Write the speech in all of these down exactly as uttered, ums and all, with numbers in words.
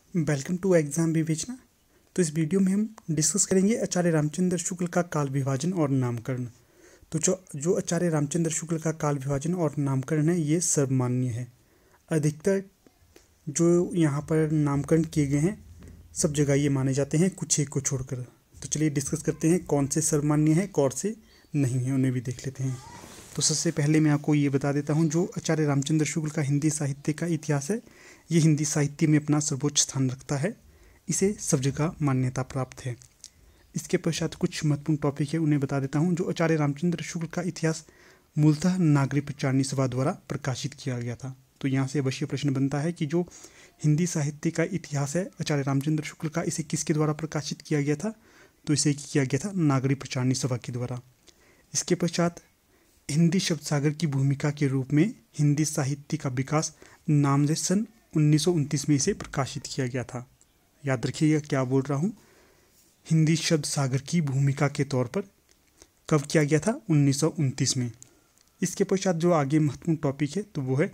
Welcome to exam विवेचना। तो इस वीडियो में हम डिस्कस करेंगे आचार्य रामचंद्र शुक्ल का काल विभाजन और नामकरण। तो जो जो आचार्य रामचंद्र शुक्ल का काल विभाजन और नामकरण है ये सर्वमान्य है। अधिकतर जो यहाँ पर नामकरण किए गए हैं सब जगह ये माने जाते हैं, कुछ एक को छोड़कर। तो चलिए डिस्कस करते हैं कौन से सर्वमान्य है कौन से नहीं है, उन्हें भी देख लेते हैं। तो सबसे पहले मैं आपको ये बता देता हूँ, जो आचार्य रामचंद्र शुक्ल का हिंदी साहित्य का इतिहास है ये हिंदी साहित्य में अपना सर्वोच्च स्थान रखता है, इसे सब जगह मान्यता प्राप्त है। इसके पश्चात कुछ महत्वपूर्ण टॉपिक है उन्हें बता देता हूँ। जो आचार्य रामचंद्र शुक्ल का इतिहास मूलतः नागरिक प्रचारणी सभा द्वारा प्रकाशित किया गया था। तो यहाँ से अवश्य प्रश्न बनता है कि जो हिंदी साहित्य का इतिहास है आचार्य रामचंद्र शुक्ल का, इसे किसके द्वारा प्रकाशित किया गया था? तो इसे किया गया था नागरिक प्रचारणी सभा के द्वारा। इसके पश्चात हिंदी शब्द सागर की भूमिका के रूप में हिंदी साहित्य का विकास नाम से सन उन्नीस सौ उनतीस में इसे प्रकाशित किया गया था। याद रखिएगा क्या बोल रहा हूँ, हिंदी शब्द सागर की भूमिका के तौर पर कब किया गया था? उन्नीस सौ उनतीस में। इसके पश्चात जो आगे महत्वपूर्ण टॉपिक है तो वो है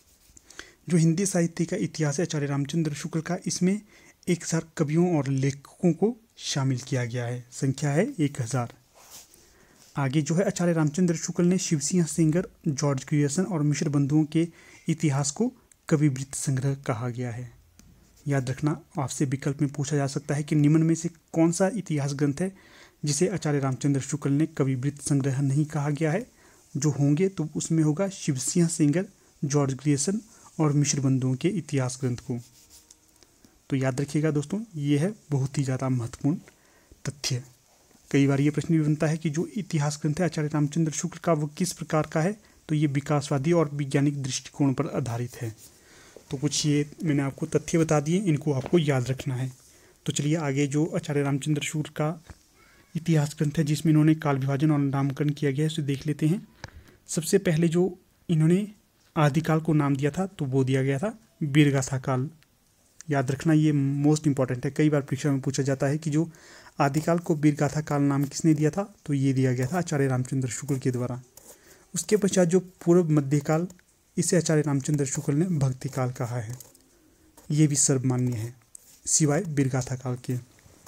जो हिंदी साहित्य का इतिहास है आचार्य रामचंद्र शुक्ल का, इसमें एक हजार कवियों और लेखकों को शामिल किया गया है, संख्या है एक हजार। आगे जो है आचार्य रामचंद्र शुक्ल ने शिवसिंह सेंगर, जॉर्ज ग्रियर्सन और मिश्र बंधुओं के इतिहास को कविवृत्त संग्रह कहा गया है। याद रखना, आपसे विकल्प में पूछा जा सकता है कि निम्न में से कौन सा इतिहास ग्रंथ है जिसे आचार्य रामचंद्र शुक्ल ने कविवृत्त संग्रह नहीं कहा गया है। जो होंगे तो उसमें होगा शिवसिंह सेंगर, जॉर्ज ग्रियर्सन और मिश्र बंधुओं के इतिहास ग्रंथ को। तो याद रखिएगा दोस्तों, ये है बहुत ही ज़्यादा महत्वपूर्ण तथ्य। कई बार ये प्रश्न भी बनता है कि जो इतिहास ग्रंथ है आचार्य रामचंद्र शुक्ल का वो किस प्रकार का है? तो ये विकासवादी और वैज्ञानिक दृष्टिकोण पर आधारित है। तो कुछ ये मैंने आपको तथ्य बता दिए, इनको आपको याद रखना है। तो चलिए आगे जो आचार्य रामचंद्र शुक्ल का इतिहास ग्रंथ है जिसमें इन्होंने काल विभाजन और नामकरण किया गया है उसे देख लेते हैं। सबसे पहले जो इन्होंने आदिकाल को नाम दिया था तो वो दिया गया था वीरगाथा काल। याद रखना, ये मोस्ट इंपॉर्टेंट है, कई बार परीक्षा में पूछा जाता है कि जो आदिकाल को वीरगाथा काल नाम किसने दिया था? तो ये दिया गया था आचार्य रामचंद्र शुक्ल के द्वारा। उसके पश्चात जो पूर्व मध्यकाल, इसे आचार्य रामचंद्र शुक्ल ने भक्ति काल कहा है, ये भी सर्वमान्य है सिवाय वीरगाथा काल के।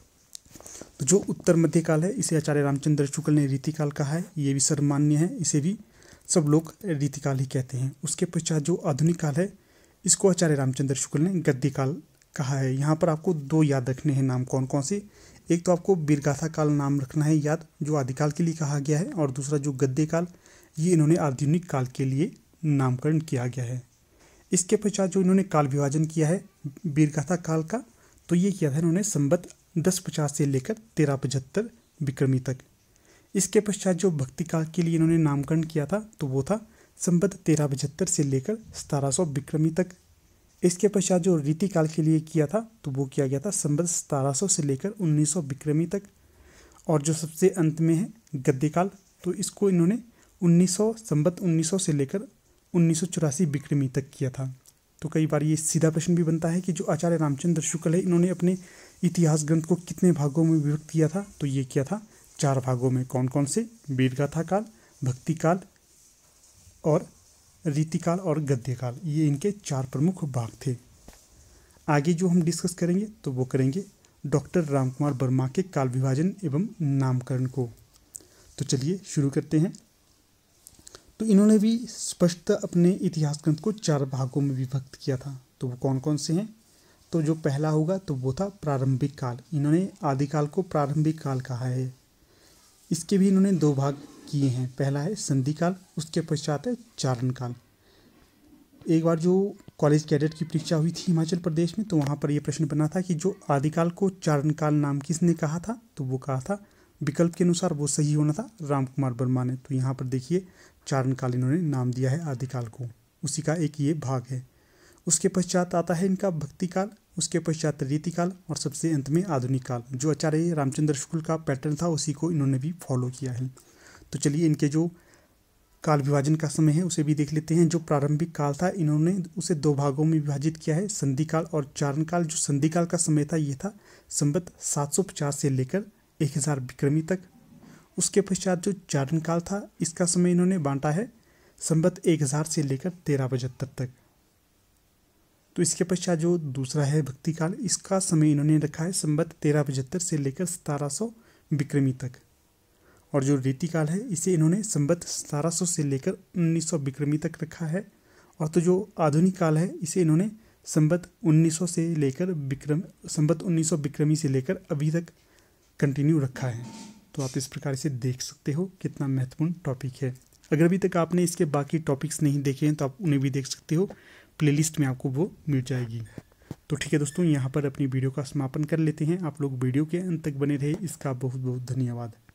तो जो उत्तर मध्यकाल है इसे आचार्य रामचंद्र शुक्ल ने रीतिकाल कहा है, ये भी सर्वमान्य है, इसे भी सब लोग रीतिकाल ही कहते हैं। उसके पश्चात जो आधुनिक काल है इसको आचार्य रामचंद्र शुक्ल ने गद्य काल कहा है। यहाँ पर आपको दो याद रखने हैं नाम, कौन कौन से? एक तो आपको वीरगाथा काल नाम रखना है याद, जो आदिकाल के लिए कहा गया है, और दूसरा जो गद्य काल, ये इन्होंने आधुनिक काल के लिए नामकरण किया गया है। इसके पश्चात जो इन्होंने काल विभाजन किया है वीरगाथा काल का, तो ये किया था इन्होंने संवत दस पचास से लेकर तेरह पचहत्तर विक्रमी तक। इसके पश्चात जो भक्ति काल के लिए इन्होंने नामकरण किया था तो वो था संवत तेरह पचहत्तर से लेकर सतारह सौ विक्रमी तक। इसके पश्चात जो रीति काल के लिए किया था तो वो किया गया था संवत सतारह सौ से लेकर उन्नीस सौ विक्रमी तक। और जो सबसे अंत में है गद्य काल, तो इसको इन्होंने उन्नीस सौ संवत उन्नीस सौ से लेकर उन्नीस सौ चौरासी विक्रमी तक किया था। तो कई बार ये सीधा प्रश्न भी बनता है कि जो आचार्य रामचंद्र शुक्ल है इन्होंने अपने इतिहास ग्रंथ को कितने भागों में विभक्त किया था? तो ये किया था चार भागों में। कौन कौन से? वीरगाथा काल, भक्ति काल और रीतिकाल और गद्य काल, ये इनके चार प्रमुख भाग थे। आगे जो हम डिस्कस करेंगे तो वो करेंगे डॉक्टर रामकुमार वर्मा के काल विभाजन एवं नामकरण को। तो चलिए शुरू करते हैं। तो इन्होंने भी स्पष्ट अपने इतिहास ग्रंथ को चार भागों में विभक्त किया था। तो वो कौन कौन से हैं? तो जो पहला होगा तो वो था प्रारंभिक काल। इन्होंने आदिकाल को प्रारंभिक काल कहा है। इसके भी इन्होंने दो भाग किए हैं, पहला है संधि काल, उसके पश्चात है चारण काल। एक बार जो कॉलेज कैडेट की परीक्षा हुई थी हिमाचल प्रदेश में, तो वहाँ पर यह प्रश्न बना था कि जो आदिकाल को चारण काल नाम किसने कहा था? तो वो कहा था विकल्प के अनुसार वो सही होना था रामकुमार वर्मा ने। तो यहाँ पर देखिए चारण काल इन्होंने नाम दिया है आदिकाल को, उसी का एक ये भाग है। उसके पश्चात आता है इनका भक्ति काल, उसके पश्चात रीतिकाल और सबसे अंत में आधुनिक काल। जो आचार्य रामचंद्र शुक्ल का पैटर्न था उसी को इन्होंने भी फॉलो किया है। तो चलिए इनके जो काल विभाजन का समय है उसे भी देख लेते हैं। जो प्रारंभिक काल था इन्होंने उसे दो भागों में विभाजित किया है, संधि काल और चारण काल। जो संधि काल का समय था ये था संवत सात सौ पचास से लेकर एक हज़ार विक्रमी तक। उसके पश्चात जो चारण काल था इसका समय इन्होंने बांटा है संवत एक हज़ार से लेकर तेरह पचहत्तर तक। तो इसके पश्चात जो दूसरा है भक्ति काल, इसका समय इन्होंने रखा है संवत तेरह पचहत्तर से लेकर सतारह सौ विक्रमी तक। और जो रीति काल है इसे इन्होंने संवत सतारह सौ से लेकर उन्नीस सौ विक्रमी तक रखा है। और तो जो आधुनिक काल है इसे इन्होंने संवत उन्नीस सौ से लेकर विक्रम संवत उन्नीस सौ विक्रमी से लेकर अभी तक कंटिन्यू रखा है। तो आप इस प्रकार से देख सकते हो कितना महत्वपूर्ण टॉपिक है। अगर अभी तक आपने इसके बाकी टॉपिक्स नहीं देखे हैं तो आप उन्हें भी देख सकते हो, प्लेलिस्ट में आपको वो मिल जाएगी। तो ठीक है दोस्तों, यहाँ पर अपनी वीडियो का समापन कर लेते हैं। आप लोग वीडियो के अंत तक बने रहे, इसका बहुत बहुत धन्यवाद।